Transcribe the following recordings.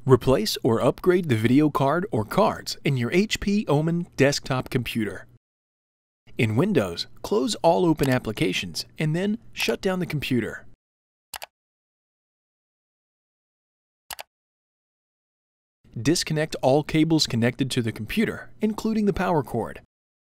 Replace or upgrade the video card or cards in your HP Omen desktop computer. In Windows, close all open applications and then shut down the computer. Disconnect all cables connected to the computer, including the power cord.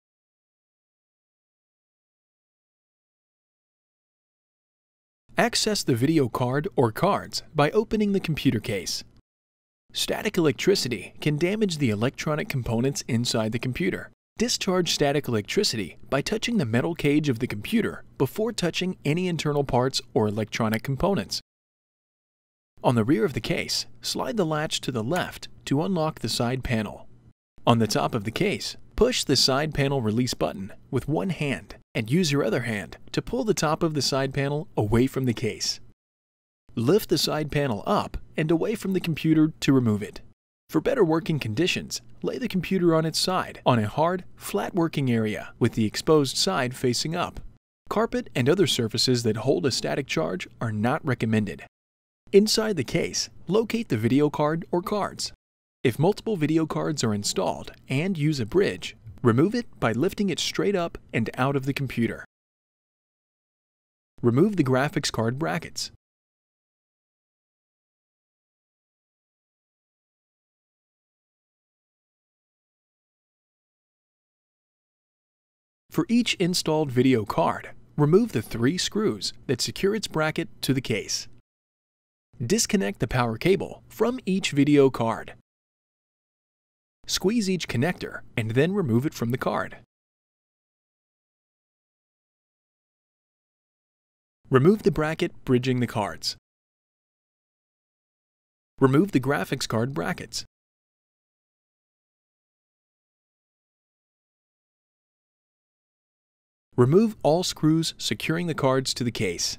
Access the video card or cards by opening the computer case. Static electricity can damage the electronic components inside the computer. Discharge static electricity by touching the metal cage of the computer before touching any internal parts or electronic components. On the rear of the case, slide the latch to the left to unlock the side panel. On the top of the case, push the side panel release button with one hand and use your other hand to pull the top of the side panel away from the case. Lift the side panel up and away from the computer to remove it. For better working conditions, lay the computer on its side on a hard, flat working area with the exposed side facing up. Carpet and other surfaces that hold a static charge are not recommended. Inside the case, locate the video card or cards. If multiple video cards are installed and use a bridge, remove it by lifting it straight up and out of the computer. Remove the graphics card brackets. For each installed video card, remove the 3 screws that secure its bracket to the case. Disconnect the power cable from each video card. Squeeze each connector and then remove it from the card. Remove the bracket bridging the cards. Remove the graphics card brackets. Remove all screws securing the cards to the case.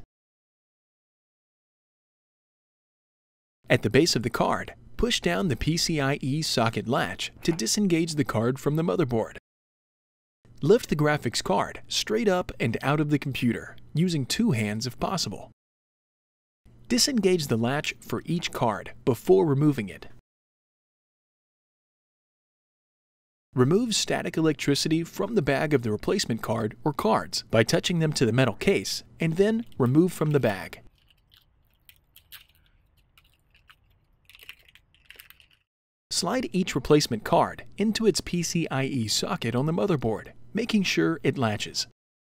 At the base of the card, push down the PCIe socket latch to disengage the card from the motherboard. Lift the graphics card straight up and out of the computer, using 2 hands if possible. Disengage the latch for each card before removing it. Remove static electricity from the bag of the replacement card or cards by touching them to the metal case and then remove from the bag. Slide each replacement card into its PCIe socket on the motherboard, making sure it latches.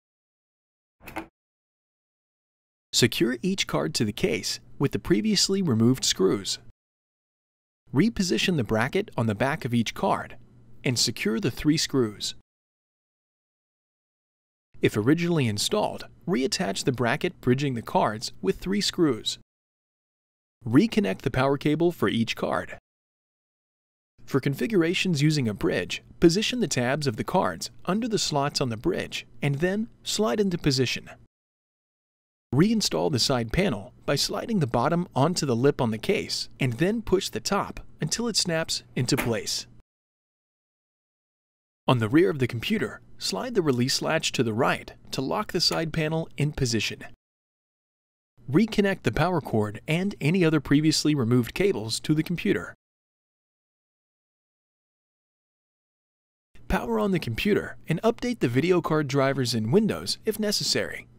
Secure each card to the case with the previously removed screws. Reposition the bracket on the back of each card and secure the 3 screws. If originally installed, reattach the bracket bridging the cards with 3 screws. Reconnect the power cable for each card. For configurations using a bridge, position the tabs of the cards under the slots on the bridge and then slide into position. Reinstall the side panel by sliding the bottom onto the lip on the case and then push the top until it snaps into place. On the rear of the computer, slide the release latch to the right to lock the side panel in position. Reconnect the power cord and any other previously removed cables to the computer. Power on the computer and update the video card drivers in Windows if necessary.